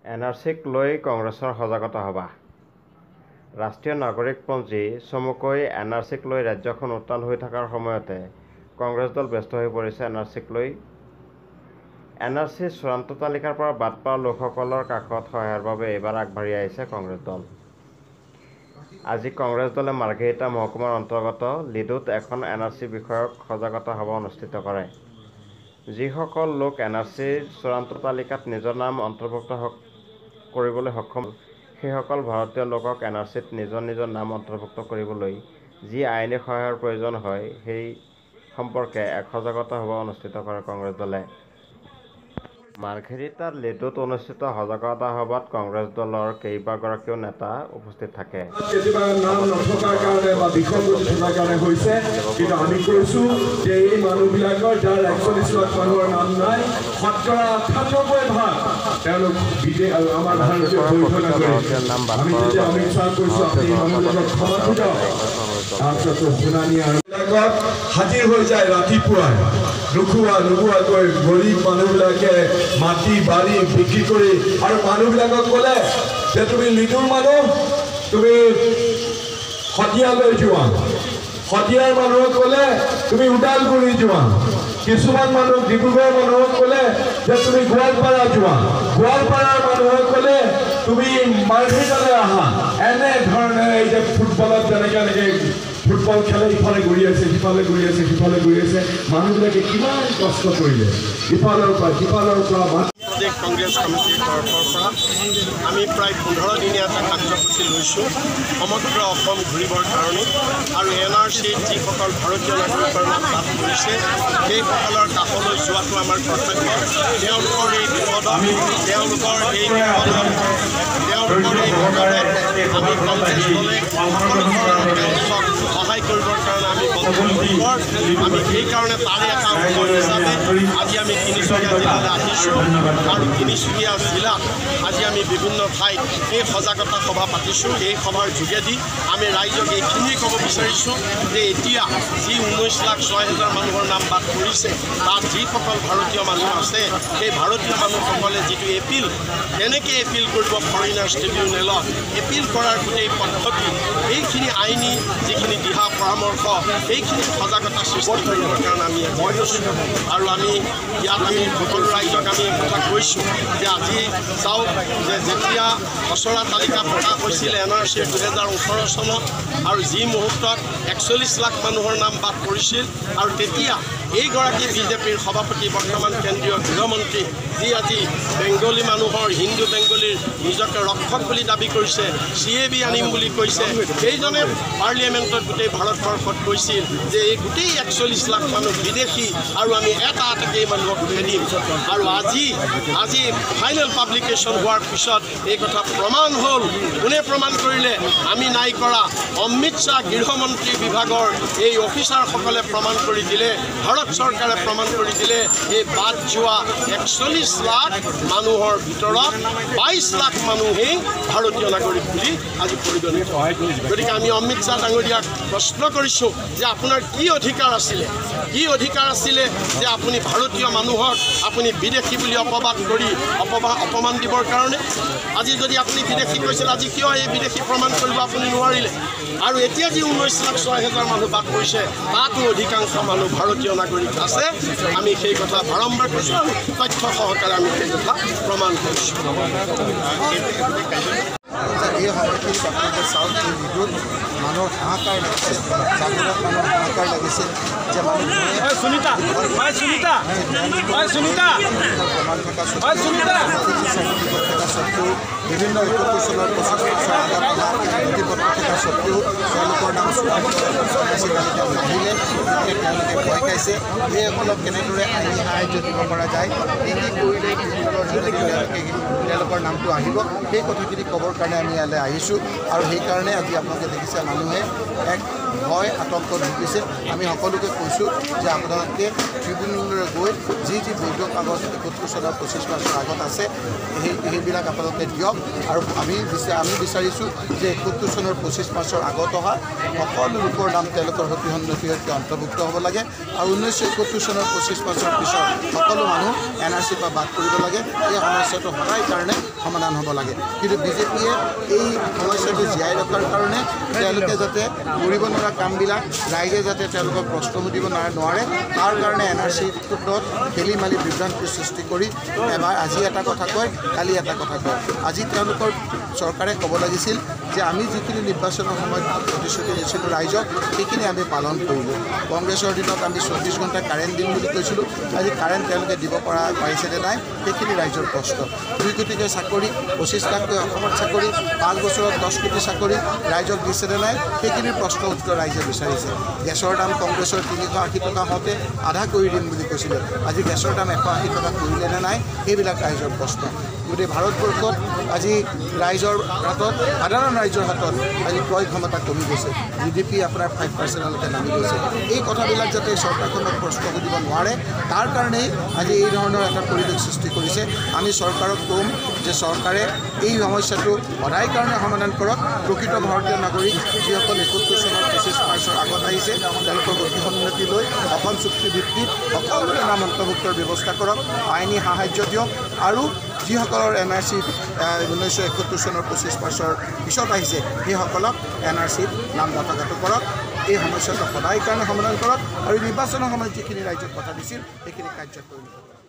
NRCক লৈ কংগ্ৰেছৰ সজাগতা সভা। ৰাষ্ট্ৰীয় নাগৰিকপঞ্জী চমুকৈ NRCক লৈ ৰাজ্যখন উত্তাল হৈ থকাৰ সময়তে কংগ্ৰেছ দল ব্যস্ত হৈ পৰিছে NRCক লৈ। NRCৰ চূড়ান্ত তালিকাৰ পৰা বাদ পোৱা লোকসকলৰ কাষত সহায়ৰ বাবে এইবাৰ আগবাঢ়ি আহিছে কংগ্ৰেছ দল। আজি কংগ্ৰেছ দলে মাৰ্ঘেৰিটা মহকুমাৰ অন্তৰ্গত লিডুত এখন NRC বিষয়ক সজাগতা সভা অনুষ্ঠিত কৰে। যিসকল লোক NRCৰ চূড়ান্ত তালিকাত নিজৰ নাম অন্তৰ্ভুক্ত কৰিবলৈ সক্ষম, সেইসকল ভাৰতীয় লোকক NRCত নিজৰ নাম অন্তৰ্ভুক্ত কৰিবলৈ যি আইনী সহায়ৰ প্ৰয়োজন হয় সেই সম্পৰ্কে এক সজাগতা সভা অনুষ্ঠিত কৰে কংগ্ৰেছ দলে। মাৰ্ঘেৰিটাৰ লিডুত অনুষ্ঠিত সজাগতা সভাত কংগ্ৰেছ দলৰ কেইবাগৰাকীও নেতা উপস্থিত থাকে। নাম নথকাৰ কাৰণে বা বিষয়বস্তু থকাৰ কাৰণে হৈছে, কিন্তু আমি কৈছোঁ যে এই মানুহবিলাকৰ যাৰ ৪১ লাখ মানুহৰ নাম নাই, শতকৰা ৯৮% তেওঁলোক আমাৰ ভাৰতীয় বৈধ নাগৰিক। আমি যেতিয়া অমিত শ্বাহ কৈছোঁ আপুনি মানুহবিলাকক ক্ষমা দিয়ক, তাৰপিছত শুনানি আৰু হাজিৰ হৈ যায় ৰাতিপুৱাই নোখোৱাকৈ গৰীব মানুহবিলাকে মাটি বাৰী বিক্ৰী কৰি, আৰু মানুহবিলাকক ক'লে যে তুমি লিডুৰ মানুহ, তুমি শদিয়ালৈ যোৱা। শদিয়াৰ মানুহক ক'লে তুমি ওদালগুৰি যোৱা। কিছুমান মানুহ ডিব্ৰুগড় মানুহক ক'লে যে তুমি গোৱালপাৰা যোৱা। গোৱালপাৰাৰ মানুহক ক'লে তুমি মাৰ্ঘেৰিটালৈ আহা। এনেধৰণে এই যে ফুটবলত যেনেকৈ ফুটবল খেলে, ইফালে ঘূৰি আছে সিফালে ঘূৰি আছে সিফালে ঘূৰি আছে, মানুহবিলাকে কিমান কষ্ট কৰিলে ইফালৰ পৰা সিফালৰ পৰা। প্ৰদেশ কংগ্ৰেছ কমিটিৰ তৰফৰ পৰা আমি প্ৰায় 15 দিনীয়া এটা কাৰ্যসূচী লৈছোঁ সমগ্ৰ অসম ঘূৰিবৰ কাৰণে, আৰু NRCত যিসকল ভাৰতীয় নাগৰিকৰ নাম বাদ পৰিছে সেইসকলৰ কাষলৈ যোৱাটো আমাৰ কৰ্তব্য। তেওঁলোকৰ এই বিপদত আমি কংগ্ৰেছ দলে সকলো ধৰণৰ তেওঁলোকক সহায় কৰিবৰ কাৰণে আমি বদ্ধপৰিকৰ। আমি সেইকাৰণে তাৰে এটা উদ্যোগ হিচাপে আজি আমি তিনিচুকীয়া জিলালৈ আহিছোঁ, আৰু তিনিচুকীয়া জিলাত আজি আমি বিভিন্ন ঠাইত এই সজাগতা সভা পাতিছোঁ। এই সভাৰ যোগেদি আমি ৰাইজক এইখিনিয়ে ক'ব বিচাৰিছোঁ যে এতিয়া যি 19,06,000 মানুহৰ নাম বাদ পৰিছে, তাত যিসকল ভাৰতীয় মানুহ আছে সেই ভাৰতীয় মানুহসকলে যিটো এপিল, কেনেকৈ এপিল কৰিব ফৰেইনাৰ্ছ ট্ৰিবিউনেলত, এপিল কৰাৰ গোটেই পদ্ধতি, এইখিনি আইনী যিখিনি দিহা পৰামৰ্শ, সেইখিনি সজাগতা সৃষ্টি কৰিবৰ কাৰণে আমি গৈছোঁ। আৰু আমি ইয়াত আমি সকলো ৰাইজক আমি কথা কৈছোঁ যে আজি চাওক যে যেতিয়া খচৰা তালিকা প্ৰকাশ হৈছিল NRCৰ 2018 চনত, আৰু যি মুহূৰ্তত 41 লাখ মানুহৰ নাম বাদ পৰিছিল, আৰু তেতিয়া এইগৰাকী বিজেপিৰ সভাপতি বৰ্তমান কেন্দ্ৰীয় গৃহমন্ত্ৰী, যি আজি বেংগলী মানুহৰ, হিন্দু বেংগলীৰ নিজকে ৰক্ষক বুলি দাবী কৰিছে, CAB আনিম বুলি কৈছে, সেইজনে পাৰ্লিয়ামেণ্টত গোটেই ভাৰতবৰ্ষত কৈছিল যে এই গোটেই 41 লাখ মানুহ বিদেশী, আৰু আমি এটা এটাকৈ এই মানুহক খেদিম। আৰু আজি ফাইনেল পাব্লিকেশ্যন হোৱাৰ পিছত এই কথা প্ৰমাণ হ'ল। কোনে প্ৰমাণ কৰিলে? আমি নাই কৰা, অমিত শ্বাহ গৃহমন্ত্ৰী বিভাগৰ এই অফিচাৰসকলে প্ৰমাণ কৰি দিলে, ভাৰত চৰকাৰে প্ৰমাণ কৰি দিলে। এই বাদ যোৱা 41 লাখ মানুহৰ ভিতৰত 22 লাখ মানুহেই ভাৰতীয় নাগৰিক বুলি আজি পৰিগণিত হয়। গতিকে আমি অমিত শ্বাহ ডাঙৰীয়াক প্ৰশ্ন কৰিছোঁ যে আপোনাৰ কি অধিকাৰ আছিলে যে আপুনি ভাৰতীয় মানুহক আপুনি বিদেশী বুলি অপবাদ কৰি অপমান দিবৰ কাৰণে? আজি যদি আপুনি বিদেশী কৈছিল, আজি কিয় এই বিদেশী প্ৰমাণ কৰিব আপুনি নোৱাৰিলে? আৰু এতিয়া যি 19,06,000 মানুহ বাদ পৰিছে, তাতো অধিকাংশ মানুহ ভাৰতীয় নাগৰিক আছে। আমি সেই কথা বাৰম্বাৰ কৈছোঁ, আৰু তথ্য সহকাৰে আমি সেই কথা প্ৰমাণ কৰিছোঁ। এই সময়খিনিত আপোনালোকে চাওক, এই লিডুত মানুহৰ হাহাকাৰ লাগিছে, জাগিৰত মানুহৰ হাহাকাৰ লাগিছে যে মানুহে বিভিন্ন ইনষ্টিটিউচনৰ প্ৰচেষ্টাৰ নথিপত্ৰ থকা স্বত্বেও তেওঁলোকৰ নাম নাহিলে, তেওঁলোকে ভয় খাইছে। এইসকলক কেনেদৰে আইনী সাহাৰ্য দিব পৰা যায়, কি কৰিলে তেওঁলোকৰ নামটো আহিব, সেই কথাখিনি ক'বৰ কাৰণে আমি ইয়ালৈ আহিছোঁ। আৰু সেইকাৰণে আজি আপোনালোকে দেখিছে মানুহে এক ভয় আতংকত ভুগিছে। আমি সকলোকে কৈছোঁ যে আপোনালোকে ট্ৰিবিউনেললৈ গৈ যি বৈধ কাগজ 31 চনৰ 25 মাৰ্চৰ আগত আছে সেইবিলাক আপোনালোকে দিয়ক, কৰক আৰু আমি বিচাৰিছোঁ যে 71 চনৰ 25 মাৰ্চৰ আগত অহা সকলো লোকৰ নাম তেওঁলোকৰ সতি সন্মতিৰ সৈতে অন্তৰ্ভুক্ত হ'ব লাগে আৰু 1971 চনৰ 25 মাৰ্চৰ পিছত সকলো মানুহ NRC পৰা বাদ কৰিব লাগে। এই সমস্যাটো সদায় কাৰণে সমাধান হ'ব লাগে। কিন্তু বিজেপিয়ে এই সমস্যাটো জীয়াই ৰখাৰ কাৰণে তেওঁলোকে যাতে কৰিব নোৱাৰা কামবিলাক ৰাইজে যাতে তেওঁলোকক প্ৰশ্ন সুধিব নোৱাৰে তাৰ কাৰণে NRCৰ ক্ষেত্ৰত খেলি মেলি বিভ্ৰান্তিৰ সৃষ্টি কৰি এবাৰ আজি এটা কথা কয় কালি এটা কথা কয়। আজি তেওঁলোকৰ চৰকাৰে ক'ব লাগিছিল যে আমি যিখিনি নিৰ্বাচনৰ সময়ত প্ৰতিশ্ৰুতি দিছিলোঁ ৰাইজক সেইখিনি আমি পালন কৰিলোঁ। কংগ্ৰেছৰ দিনত আমি 24 ঘণ্টা কাৰেণ্ট দিম বুলি কৈছিলোঁ। আজি কাৰেণ্ট তেওঁলোকে দিব পাৰিছেনে নাই সেইখিনি ৰাইজৰ প্ৰশ্ন। 2 কোটিকৈ চাকৰি 25 লাখকৈ অসমত চাকৰি 5 বছৰত 10 কোটি চাকৰি ৰাইজক দিছেনে নাই সেইখিনিৰ প্ৰশ্ন উত্তৰ ৰাইজে বিচাৰিছে। গেছৰ দাম কংগ্ৰেছৰ 380 টকা হওঁতে আধা কৰি দিম বুলি কৈছিলে। আজি গেছৰ দাম 180 টকা কৰিলে নে নাই সেইবিলাক ৰাইজৰ প্ৰশ্ন। গোটেই ভাৰতবৰ্ষত আজি ৰাইজৰ হাতত সাধাৰণ ৰাইজৰ হাতত আজি ক্ৰয় ক্ষমতা কমি গৈছে। GDP আপোনাৰ 5%লৈকে নামি গৈছে। এই কথাবিলাক যাতে চৰকাৰখনক প্ৰশ্ন সুধিব নোৱাৰে তাৰ কাৰণেই আজি এই ধৰণৰ এটা পৰিৱেশ সৃষ্টি কৰিছে। আমি চৰকাৰক ক'ম যে চৰকাৰে এই সমস্যাটো সদায় কাৰণে সমাধান কৰক। প্ৰকৃত ভাৰতীয় নাগৰিক যিসকল 71 চনৰ 25 মাৰ্চৰ আগত আহিছে তেওঁলোকক অতি সন্মতি লৈ অসম চুক্তি ভিত্তিত সকলোৰে নাম অন্তৰ্ভুক্তৰ ব্যৱস্থা কৰক, আইনী সাহায্য দিয়ক আৰু যিসকলৰ NRC 1971 চনৰ 25 মাৰ্চৰ পিছত আহিছে সেইসকলক NRCত নাম নথকাটো কৰক। এই সমস্যাটো সদায় কাৰণে সমাধান কৰক আৰু নিৰ্বাচনৰ সময়ত যিখিনি ৰাইজক কথা দিছিল সেইখিনি কাৰ্যত পৰিণত কৰক।